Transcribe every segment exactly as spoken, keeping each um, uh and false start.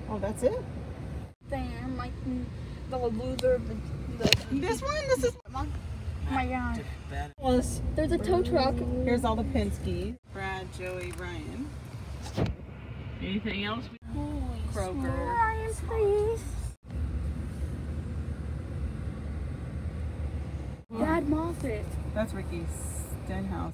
Oh, that's it? Damn, like the loser. The, the, this one? This is... Oh my god. Was There's a tow truck. Here's all the Penske. Brad, Joey, Ryan. Anything else? Holy Kroger. Ryan, please. Dad Moffat. That's Ricky Stenhouse.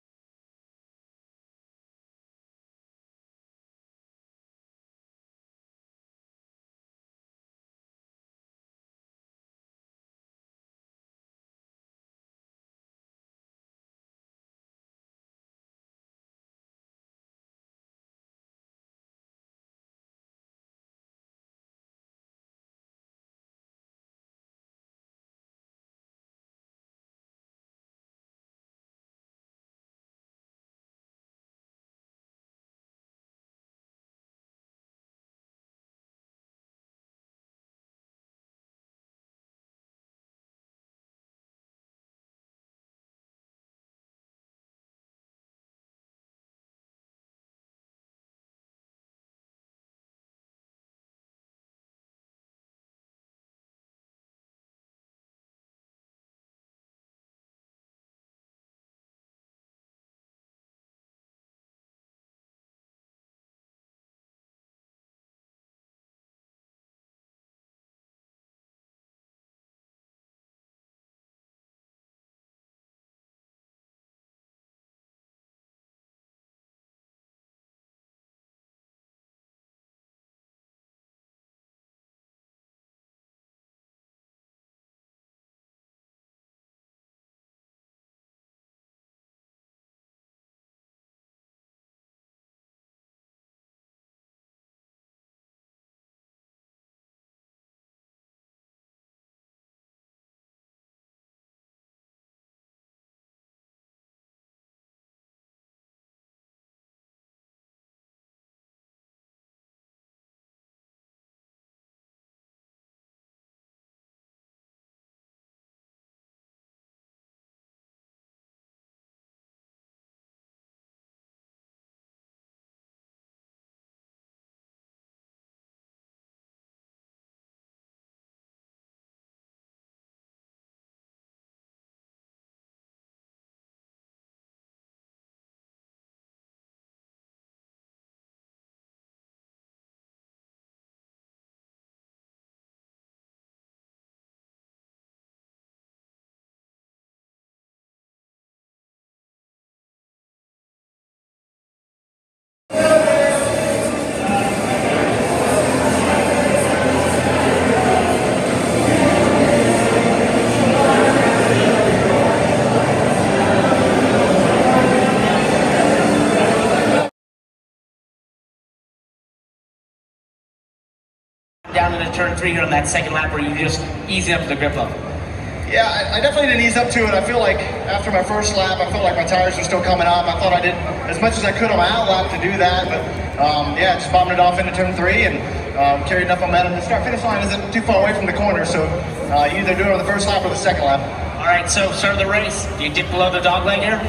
Down into turn three here on that second lap where you just easy up to the grip level? Yeah, I, I definitely didn't ease up to it. I feel like after my first lap, I felt like my tires were still coming up. I thought I did as much as I could on my out lap to do that, but um, yeah, just bombed it off into turn three and um, carried enough momentum. The start finish line isn't too far away from the corner, so uh, you either do it on the first lap or the second lap. All right, so start of the race. Do you dip below the dog leg here?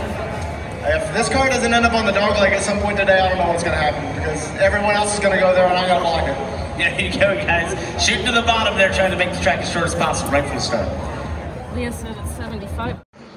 If this car doesn't end up on the dog leg at some point today, I don't know what's going to happen because everyone else is going to go there and I got to block it. There you go, guys. Shooting to the bottom there, trying to make the track as short as possible right from the start. Leah said it's seventy-five.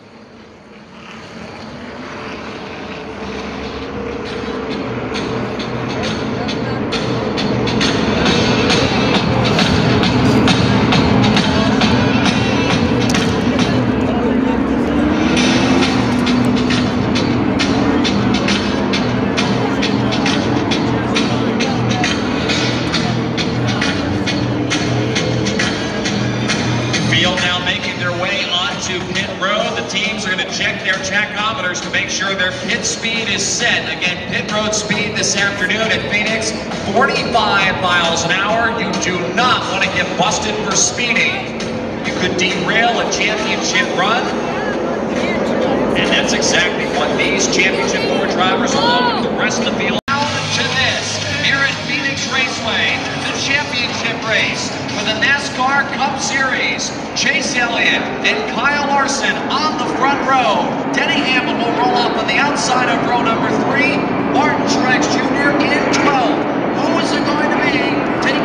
To make sure their pit speed is set. Again, pit road speed this afternoon at Phoenix, forty-five miles an hour. You do not want to get busted for speeding. You could derail a championship run. And that's exactly what these championship four drivers, along with the rest of the field, down to this here at Phoenix Raceway, the championship race for the NASCAR Cup Series. Chase Elliott and Kyle Larson on the front row. Denny Hamlin will roll up on the outside of row number three. Martin Truex Junior in twelve. Who is it going to be taking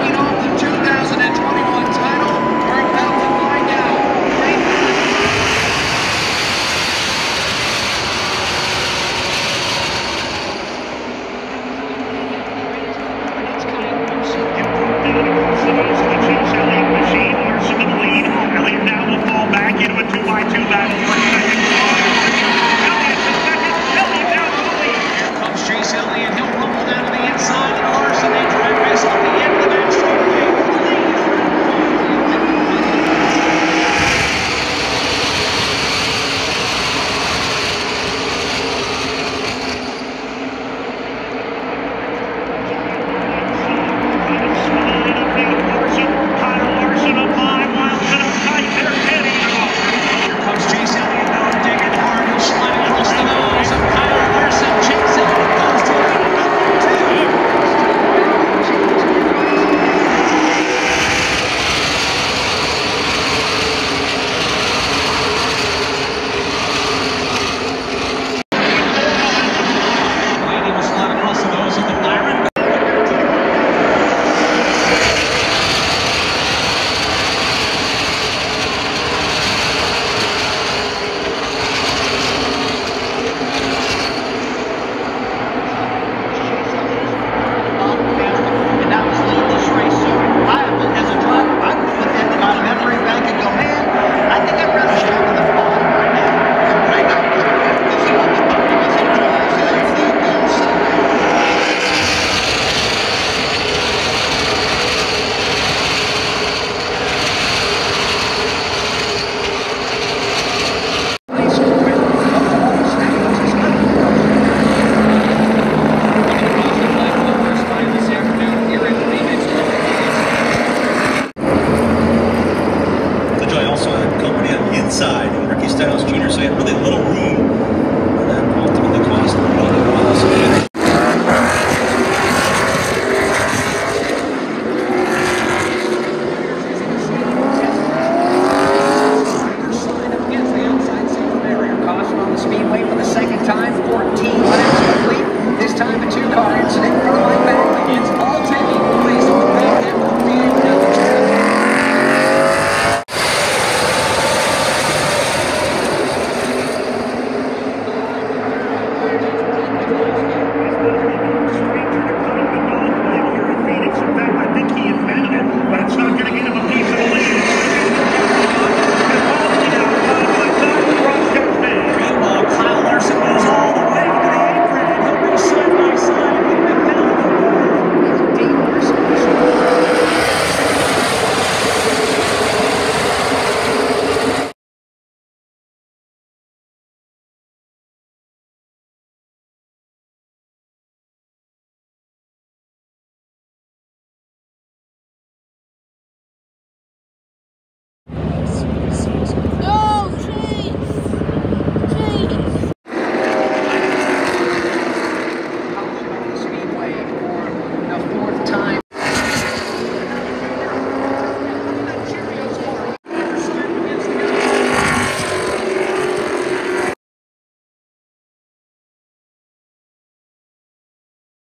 University of